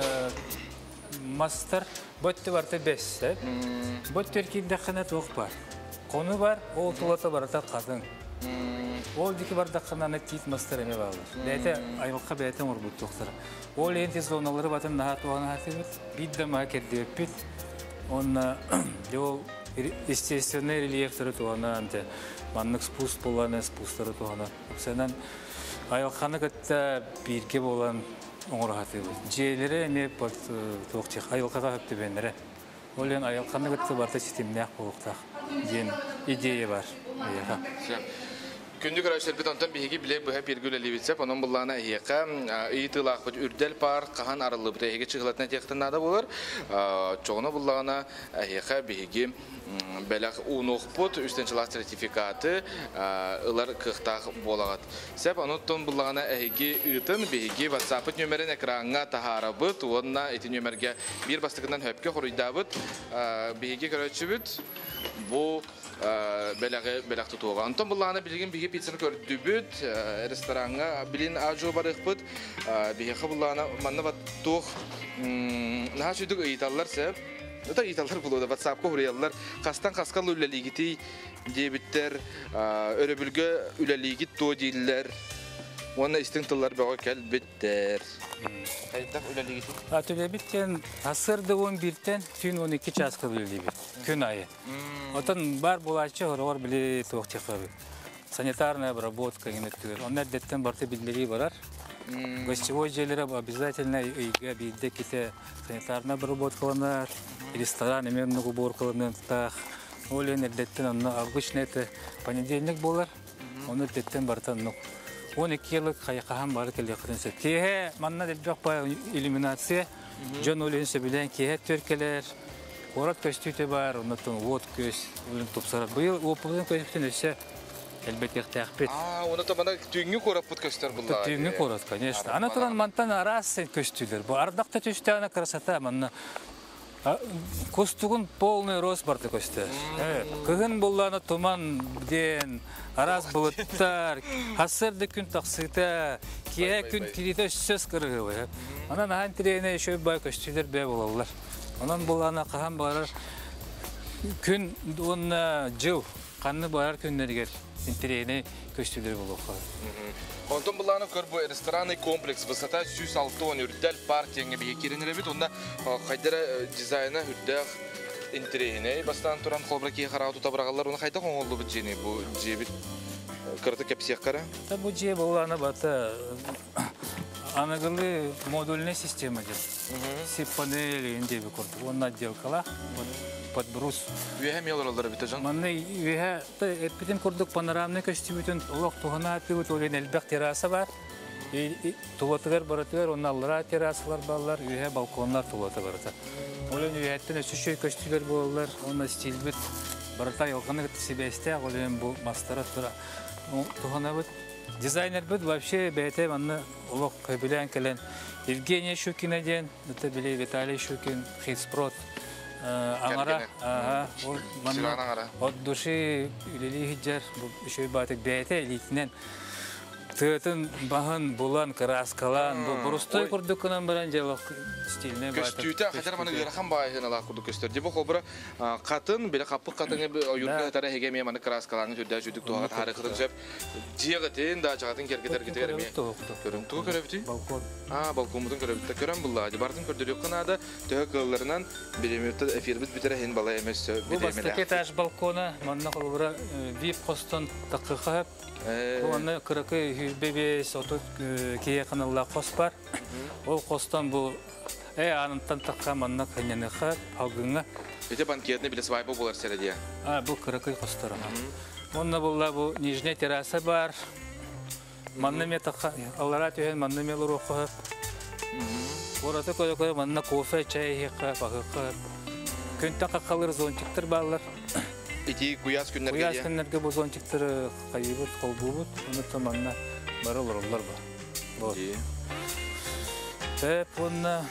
мастар бөтті барты бәс. Бөттер кейдіқіне тоқ бар. Қоны бар, ол тұлаты барата қадың. Ол декі бардаққананы тейт мастар әме бағылыр. Бәйті айылыққа бәйтін ұрбыт тоқтары. Ол енте зоналары батын наға туғаны хатыбыт, бидді маға кәдді өппет. Оны ол естественный рельефтері туғаны, маннық спуст болғаны, спусттары туғаны. Сәнен айылқаны кәтті бірге болған оңыр хатыбыт. Жейлері әме тоқтық, айылқаға өпті бәндері. Ол ең айылқаны кәтті барты системіне ақ болуқтақ ден идея бар. Күнді көрәшілер біт онтан бейгі біле бұға бергілі лебетсеп, оның бұллағына әйеқа үйітілақ бұд үрдел пар, қаған арылы бұд әйеге чығылатына тектіннады болыр. Чоғына бұллағына әйеқа бейгі бәләқ ұнық бұд, үстеншілақ сертификаты ұлар қықтақ болағат. Сәп, онуттың бұллағына әйеге ұйтын бейгі ватсапыт нөмерін әкранға тахара бұд, онына әйті нөмерге бір бастықынан хөпке құрыйда бұд, бейгі көрәші бұд, бұл бәләғы бәләқ тұтуға. Антон бұллағына білген бейге пиццаны көрді бүд, ресторанға білін ажу барық бұд, бейге бұллағына манна бат тұқ, наға сөйдік ұйталылар сәп, өта ұйталылар бұлуды, ватсапқа ғұрыялылар, қастан қасқал үләлігіті дебіттер, өрөбілгі үләлігіт то дейлілер, оны істің тұллар бәға кәл біттер. Қайттақ үләлігіті? Атөлебіттен асырды он бірден түн он екі часқа үләлігіт, күн айы. Отын бар болачы ғырғар біле тоқтеқы. Санитарная обработка, он әдеттен барты білдері барар. Гостевой жерлері обязательно үйге бейді кете санитарная обработкаланар, ресторан еменнің уборкаланын тақ. Ол ең әдеттен обычный понедельник болар, он әдеттен бартан он екі елік қайқахан бары келе қырынсы. Кеге манна дәлбек ба иллюминация, жон өлінсі білен кеге төркелер, Орат көстүйті бар, онытын от көз, өлін тұпсарар. Бұл опылын көзіптен өсе әлбетек тәқпет. Оны тамана түйінгі қорап бұд көстер бұлда? Түйінгі қорат, конечно. Ана тұран мантан арас көстүйлер. Бұл ардақта төсті ана красота, манна костугун полный рост барды көстер. Кығын бұлланы туман ден, арас бұлыттар, хасырды күн тақсыта, кие күн кирите сөз кырығы. Анан ахан тирейіне шөй бай көстүйлер бәй болалар. Онан бұлланы қаған барар күн онына жыл қанны барар күнлергер интерейіне көстүйлер болуға. Онтон бұлланы көр бұл ресторанный комплекс высота жүз алты үрдәл партияңа бейе керенер бет, онда қайдара дизайна үрдәқ интерейіне бастан тұран қолбыра кей қарауды табырағалар, оны қайда қоңғолы бұд жені бұл жебіт кірді кәпсек қара? Бұл же бұлланы бата анағылы модульная система деп. Сип-панели индебі көрді. Оның отделкала, под брус. Үйе мелер олары біті жан? Манны үйе, әппетен көрдік панорамный көсті бүтін олық туғына әппет олен әлбәқ терраса бар. Тулатыгар баратыгар, онналлара террасылар баллар, үйе балконлар тулаты барата. Олен үйеттен өсішөй көстүгер болалар, онна стилбіт барата елғаны себесте, олен бұл мастара тұра. Тухана бұд. Дизайнер бұд вообще бәйте манны ұлық көбілен кәлен. Евгения Щукина ден, это біле Виталий Щукин, Хитспрот. Аңара, от души үлелі хиджар, үшөй батык бәйте элитінен. Тыатын бағын бұлан, краскалан, бұрыстой күрдікінен баран жабақ стиліне батыр. Көстүйті қатар маны ғырақан бағайын ала күрдік көстер. Дебі қолбыра қатын, белі қаппық қатын үйіргі қатары хегеме маны краскаланы түрді жүдік туғат хары қытын сөп. Жиғытын да жағатын кергетер кетер ме? Көрім тұғы көрөбіті? Балкон. А, балконмудың көрөбіті. Көрім бұлла. Бардың көрдірек қынады, түгі қылларынан береметті эфирбіт бітірі хен бала емес Бұл бастық этаж балкона, манна қолбыра вип қостан таққы Оны кырыкы бебес отут кие каналла кос бар. Ол костан бу э анынтан такка манна каняныха палгынга. Эте банкетне биле свайпы болар середия. А бу кырыкы костар. Онна булла бу нижняя терраса бар. Манна метаха алара тен манна мелуру ха. Ората кое кое манна кофе чай ха багы. Күнтә какалыр зонтиктер баллар. Ити куяс күннәргә. Куяс күннәргә бу зонтиктер кайбыт колбубут, уны таманна барылырлар бар. Вот. Теп онна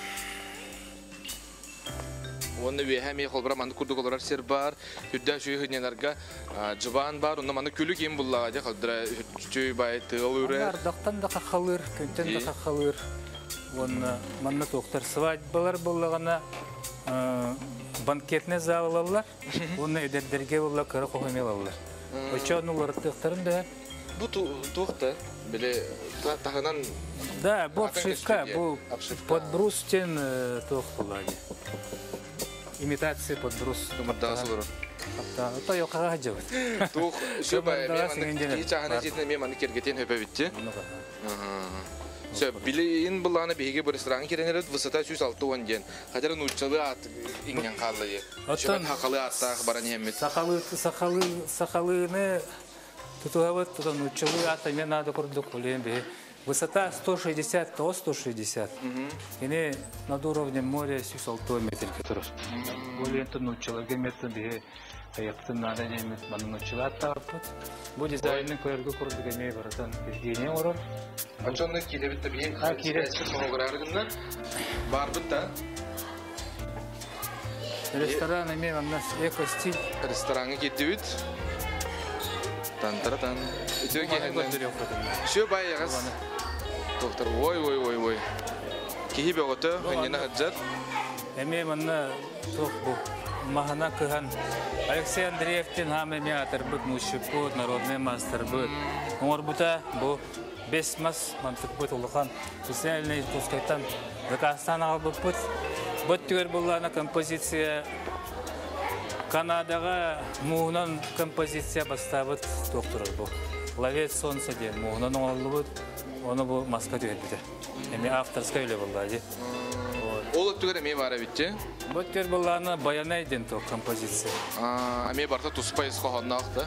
Онны вехәме холбара маны курдук олар сер бар. Хүддә шуй хыннарга жыбан бар. Онна маны күлү кем буллага ди халдыра чөй бай тылыры. Ардактан да какалыр, күнтән да какалыр. Онна манна токтар свадьбалар буллагана банкетне залалар. Оны эдердерге булла кыры кохемелалар. Очону лартыктарын да. Бу тохта биле тагынан Да, бу обшивка, бу подбрустен тохтулаги. Имитация подбрус. Мадасылыр. Та, та йокага жабыт. Тох, шөбай мен чахана жетне мен маны кергетен хөпө битти. Все, билин буланы беге бер ресторан керенер высота жүз алты он ден. Хәзер нучалы ат иңнән каллы. Шөбай хакалы атта баран хәммет. Сахалы, сахалы, сахалыны тутугават туда нучалы ата мен надо курдук улен бе. Высота сто шестьдесят, то сто шестьдесят. И над уровнем моря сто метров который. Более то нучалы геметен бе. Аяктын надо немет маны нучалы аттарпыт. Бу дизайнны көргө курдук эме баратан Евгения орор. Ачонны килебит бе. Ха килет соңгыраргыннан барбыт та. Ресторан эме аннас эко-стиль. Ресторанга кеттибит. Тан-таратан. Итөге хәннән. Шо байягыз. Доктор, ой ой ой ой. Кихи бөгөтө, хәннән хаҗар. Эме манна тох бу. Махана кыхан. Алексей Андреевтин хаме миатр бут мушипут, народный мастер бут. Омар бута бу бес мас мантык бут улхан. Специальный пускайтан Казахстан алып бут. Бут түгер буллана композиция Канадага муунан композиция бастабыт доктор бу. Ловец солнца ден муунан алып оны бу маска түгер. Эми авторская эле булды. Ол түгер эме бара битте. Бут түгер буллана баянай ден то композиция. А, эме барта туспайс кохоннакта.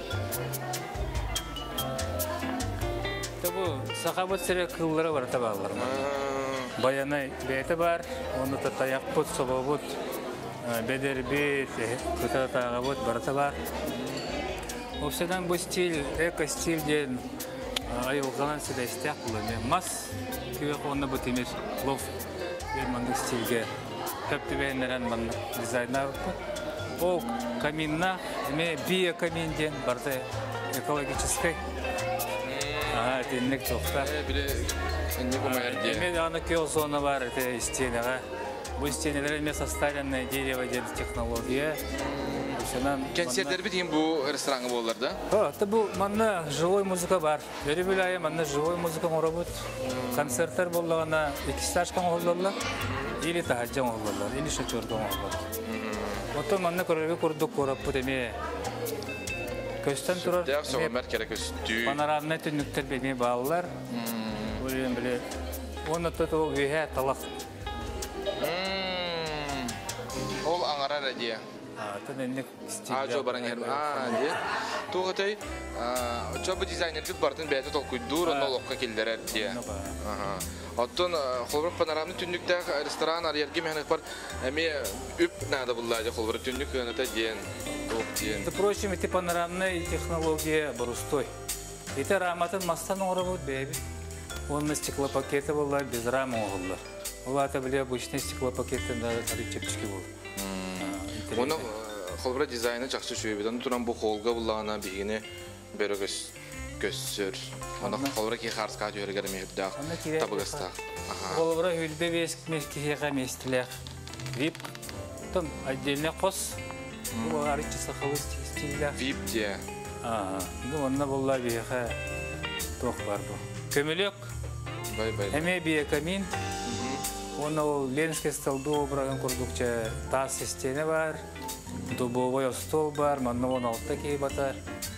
Табу сахабат сере кыллары бар табалар. Баянай бете бар, оны та таяк пут собобут, бедербит, кытатага бут барта бар. Обседан бу стиль, эко-стиль ден айылган седестяк булы. Мас күйөк онна бут эмес лов берманды стильге көптүбенерен ман дизайнер. Ол каминна, эме био камин ден барта экологический. А, теннек тоқта. Не помоерде. Эме аны кел зона бар, это стенага. Бу стенелер эме составленное дерево ден технология. Концерттер бит ем бу ресторанга болар да? О, это бу манна живой музыка бар. Бери билайым, манна живой музыка морабыт. Концерттер боллагана эки стажкан олдолар. Или тахаджан олдолар, или шачордан олдолар. Ото манна көрөбү курдук кораппыт эме. Көстен турар. Панорамный түнүктер беме балалар. Ойлен биле. Оны тото веһә талак. Ол аңара радия. А, төннек стиль. А, жо баран ер. А, ди. Туғытай, чөбі дизайнергіт бартын бәйті толкуйдур, оны олыққа келдерер де. Оттон холбырық панорамны түндіктәк ресторан арьерге мәхінік бар, әме үп нәді бұллады холбырық түндік өніті ден, тоқ ден. Впрочем, эти панорамные технологии барустой. Эти раматын мастан оңыры будет бәйбі. Он на стеклопакеты была без рамы оғылдар. Олаты біле обычный стеклопакеты да чепчики болды. Оның холбырық дизайны жақсы шөйбеден тұран бұл қолға бұллағына бейгіне бәрі көссір. Оны холбырық ке қарсқа жөрігер мейірдіғ табығыстақ. Холбырық үлбе бесік мескеға местіләқ. Вип, тұн отдельный қос. Бұл арычы сақылы стилі. Вип де. Онына бұлла бейіға тоқ бар бұл. Көмілік. Әме бейі камин. Оны ол ленский столды обырағын құрдықча тас системі бар. Дубовой стол бар, манна он алтта кей батар.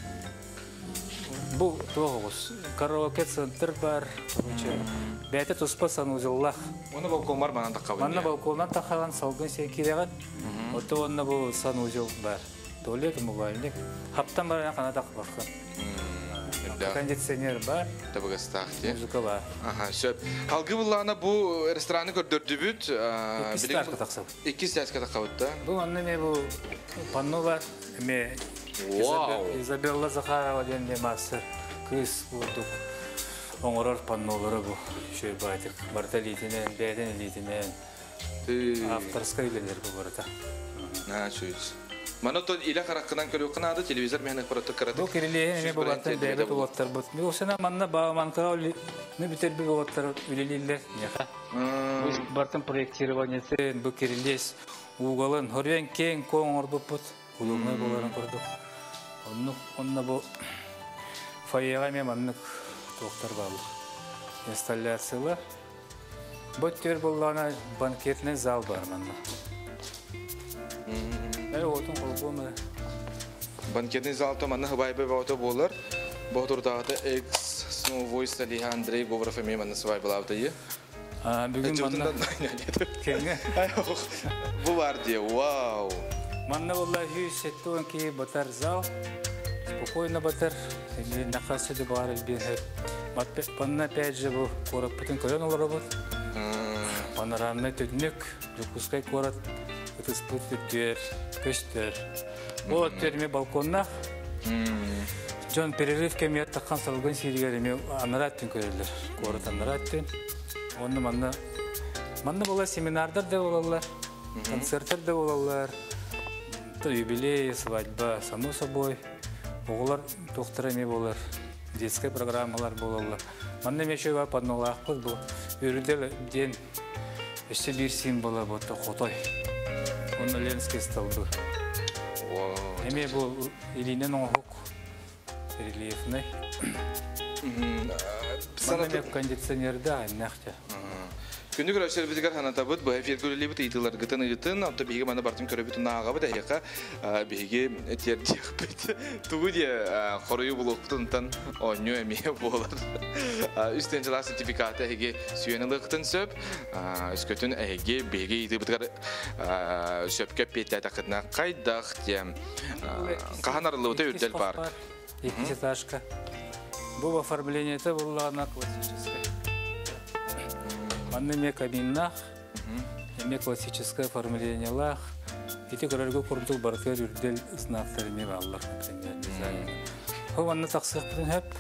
Бұл тоғыз. Караоке центр бар. Бәйті тұспа санузеллах. Оны балкон бар, манан таққабын? Манна балконнан таққаған салғын сен кереған. Оты онына бұл санузел бар. Туалет, умывальник. Хаптан барына қана тақы баққан. Кондиционер бар. Табығыстақ де. Музыка бар. Сөп. Қалғы бұллағына бұл рестораны көрдірді бүт. Екі стәскі тақсап. Екі стәскі таққабыд да? Бұл онына ме бұл панно бар. Изабелла Захарова денде мастер. Кыз бұлдық. Оңырар паннолары бұл. Шөй байтық. Барта лейтінен, бәйден лейтінен. Авторска үйленер бұл барата. Шөйіз. Мана то иля қараққынан көрі қынады, телевизор мәні қыраты қыраты. Бұл керелейін әме болаттан бәйбет олаттар бұд. Осына манна бағыманқыра не бітер бір олаттар үлелейлер. Бартын проектированиятын бұл керелес уғалын. Хорен кен коң ордып бұд. Улуғынай боларын көрдік. Онына бұл фойеға мен маннық тоқтар бағылық. Инсталляциялар. Бұл төр болғана банкетный зал бар манна. Банкетный зал то манна хабайбы баута болар. Баутурдағыда экс Сновой Салиха Андрей Говоров әме манна свай балаута е. Бүгін манна... Кенге? Бұл бар де, вау! Манна болла хүй сетті онки батар зал. Спокойно батар. Нақасы де бар әлбен. Манна пәт же бұл қорап бүтін көрен олар бұд. Панорамный түдінік. Жүкускай қорат. Это спутер, көстер. Вот терме балконна. Жон перерыв кеме таққан салған сиригереме анараттын көрелер. Корот анараттын. Оны манна манна бола семинардар да болалар, концерттар да болалар. То юбилей, свадьба, само собой. Оғылар тоқтыреме болар. Детская программалар болалар. Манна мешөй бар паднолақ бұл бұл. Үрілдер ден өсте бір символа бұты қотой. Он ленский столбы. Эме был илинен оңғық рельефный. Санатып кондиционерді айнақча. Күнді көрәшер бізгер ханата бұд, бұға фергөлі бұд етілер ғытын ұйытын, алты бігі маны бартын көрі бұтын нағаға бұд, әйеқа бігі тердек бұд. Туғы де қорыйы бұл оқытынтан оңы әмейе болар. Үстен жыла сертификаты әйге сүйенілі қытын сөп, үскөтін әйге бігі еті бұдғар сөпке петті әтақытына қайдақ дем. Қахан арылы бұта үрдел бар. Экипетажка. Бұл оформлениеті бұлағына классическая. Манныме кабиннах, эме классическое оформление лах. Эти көрерге құрдыл бартер үрдел знақтарыме баллар, например, дизайн. Хо манны тақсық бүтін хөп.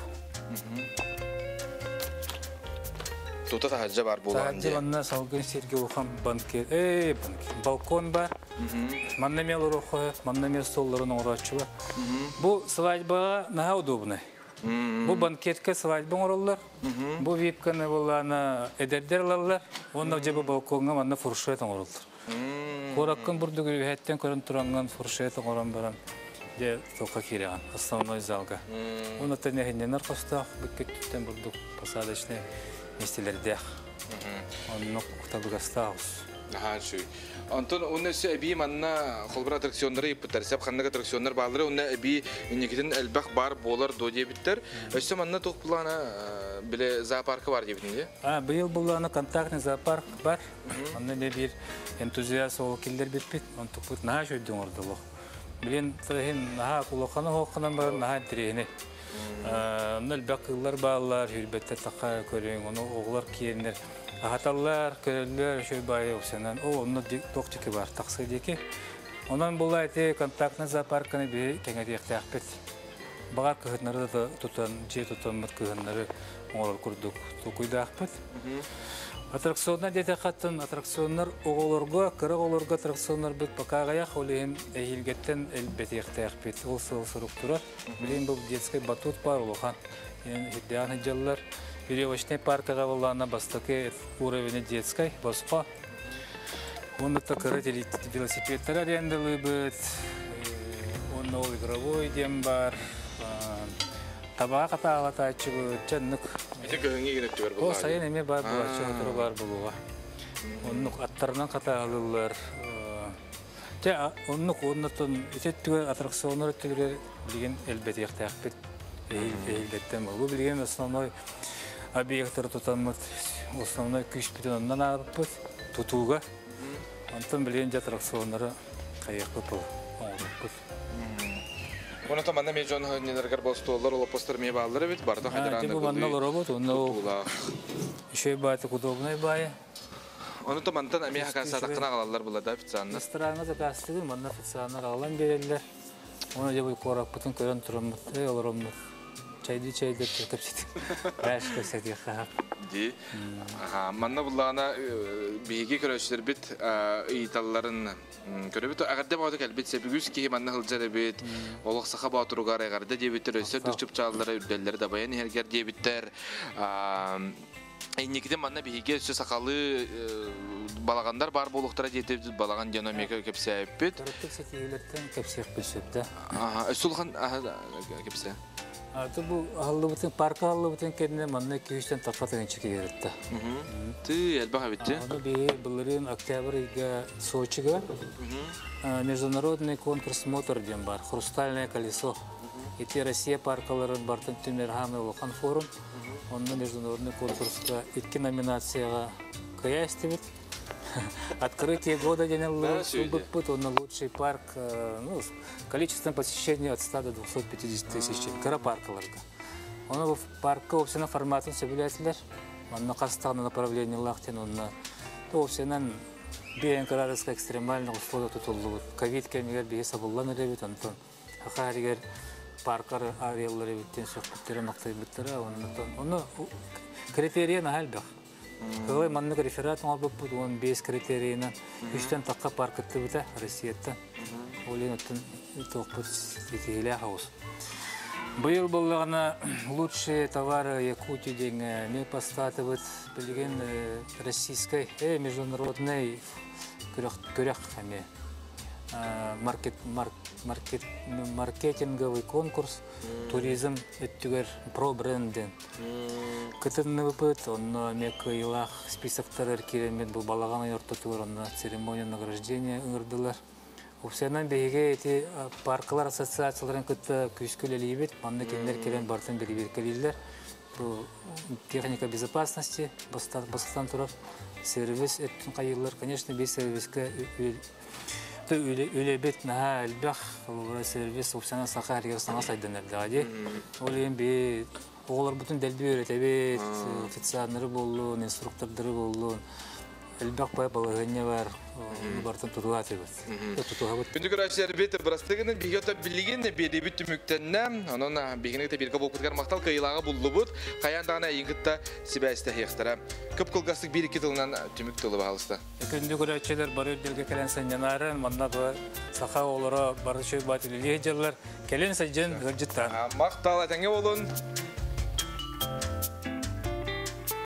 Тута тахаджа бар болған де. Тахаджа манна салғын серге ұқам банкет, эй, балкон бар. Манныме лұры қойып, манныме столларын оңырачы бар. Бұл свадьбаға наға удобный. Бұл банкетке свадьбың оралар, бұл випканы боланы әдердер алалар, онна жебі балконға манна фуршетің оралар. Қораққын бұрды көрігеттен көрін тұраңған фуршетің оран баран де тоқа кереған, основной залға. Оны тәнегінден арқастақ, бүккеттен бұрды посадочный местелердеқ. Оны ұқтабығастағыз. Аха, шүй. Антон, оны өсі әбей манна қолбыр аттракционлары епіттер, сәп қандық аттракционлар балыры, оны әбей үнекетін әлбәқ бар болар до дебіттер. Өсі манна тоқ бұланы біле зоопаркы бар дебітінде? Бұйыл бұланы контактный зоопарк бар. Оны не бір энтузиаст ол келдер бетпет, оны тұқ бұд наға жөйдің ордылық. Билен тахин наха кулоханы хокканан бар наха тирени. Нөл бакыллар баллар хүрбетте така көрөң, оны оглар киеннер. Ахаталлар, көрөллөр шөй бай опсенан. О, оны токтики бар таксы деки. Онан булай те контактный зоопарканы бе кеңедиктәкпет. Багар кыһытнары да тутан, же тутан мат кыһыннары оңолор курдук. Тукуйдакпет. Аттракционнар дете каттын аттракционнар оголорго, кырыголорго аттракционнар бит покагая холен эйлгеттен элбетектәкпет. Ол сыл структура. Билен бу детский батут бар улухан. Ен хидяны жаллар Перевочный паркага боллана бастаки уровень детской, боско. Он это каратели велосипедтер арендалы бит, он новый игровой дембар, табака талата чугу, чаннук. Это кыгыңы кенеп түбер О, сайын эме бар була, чугу бар булуга. Оннук аттарынан катаалылар. Те оннук оннотон итеттүгө аттракционнор өттүгө билген элбете яктакпет. Эйлдеттен бул билген основной объекттер тутамыт, основной күч битоннан алып тутууга. Антон билген аттракционнары каяк попул. Оны таманда межон нелергер болстоллар, ол постер ме балдары бит, барда хайдыранда. Типу маннал робот, оны еще баты удобный бай. Оны таманда аме хакаса такына калалар булада официанны. Ресторанда закастыгы, манна официанна калган берелер. Оны жебой корак бутун көрөн турамыт, эй олороммут. Чайды чайды кепсит. Раш көрсөтү хап. Ди. Аха, манна буллана биги көрөчтөр бит, ыйталларын көрөбүт. Агарды баады келбит себүгүс ки манна хылжары бит. Олук саха баатуругар агарды дебиттер өсөр дүчүп чаалдары үрдөллөр да баян хергер дебиттер. Эйникиде манна биге өсө сакалы балагандар бар болуктара жетип балаган жаномека кепсеп бит. Төрөттүк сетилерден кепсеп бөлсөптө. Аха, өсүлган кепсе. Аты бу аллыбытын парк аллыбытын кенне манна iki üç тен тапатыгын чеке беретти. Ты элбага битти. Аны бе былырын октябрьга Сочига международный конкурс мотор дем бар. Хрустальное колесо. Эти Россия паркаларын бартын Тюмергамы улахан форум. Онда международный конкурска iki номинацияга кыя истебит. Открытие года денеллы суббыт, он лучший парк, ну, количеством посещений от ста до двухсот пятидесяти тысяч карапаркаларга. Он в парке общественном формате собирателер, он на кастана направлении лахтин, он на общественном биенкарадовское экстремальное условие тут уловит. Ковид кемигер биеса буллан ревит, Антон Хахаригер паркар авиаллар ревиттен сөхбүттері мақтай бүттері, он критерия на хальбах. Кылай маннык реферат алып бут, он беш критерийна үчтен такка паркетти бута Россиятта. Оленеттен токпут сетиле хаус. Быйыл боллагана лучшие товары Якутии деген не поставит билген российской э международный көрөк хаме маркет маркет маркетинговый конкурс туризм өттүгөр про бренден. Кытынны выпыт, он мекыйлах списоктар керемет бул балаган ортотур, он церемония награждения ырдылар. Опсенан беге эти парклар ассоциацияларын кытта күскөлелибет, манны кендер керен бартын бериберкелилер. Бу техника безопасности бастан турап сервис эттин кайылар, конечно, без сервиска үлебет наха элбах сервис опсенан сака эргер саңа сайданер дади. Ол эм бе оғылар бүтін дәлбе өретебет, официанлары болу, инструктордары болу, әлбәқ бай балығыне бар, бартын тұтуға атыбет. Күнді көрәшілер беті бұрастығыны бігеті білігені беді бүтті мүктенне, оның бігінекті бергі бұл күткер мақтал қайылаға бұлы бұд, қаяндағына еңгітті себе әсті хеқтіра. Көп қылғастық бір-екі тылынан түмік тұлы бағалысты. Күнді көрәшілер бар өрделге кәлен сәнянарын, манна бұл сақа олары барды шөй батылы лейджерлер, кәлен сәджен ғыржыттан. Мақтал әтәңе олын.